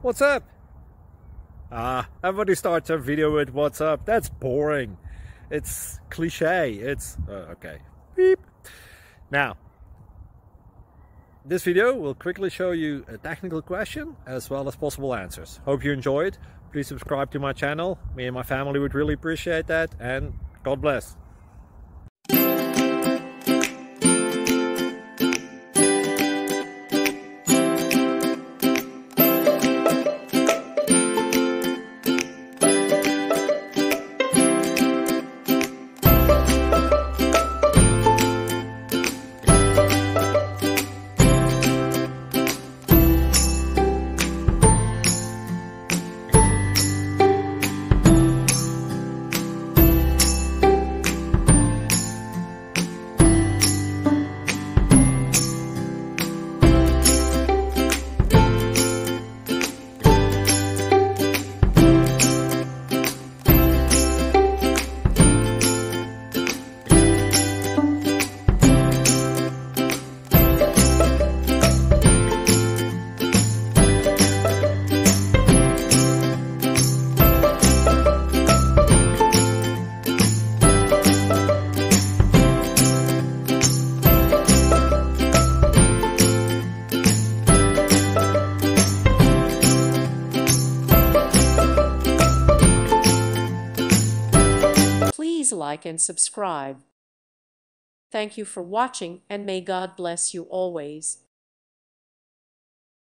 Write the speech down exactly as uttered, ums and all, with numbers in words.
What's up? Ah, everybody starts their video with what's up. That's boring. It's cliche. It's uh, okay. Beep. Now, this video will quickly show you a technical question as well as possible answers. Hope you enjoyed. Please subscribe to my channel. Me and my family would really appreciate that, and God bless. Please like and subscribe. Thank you for watching, and may God bless you always.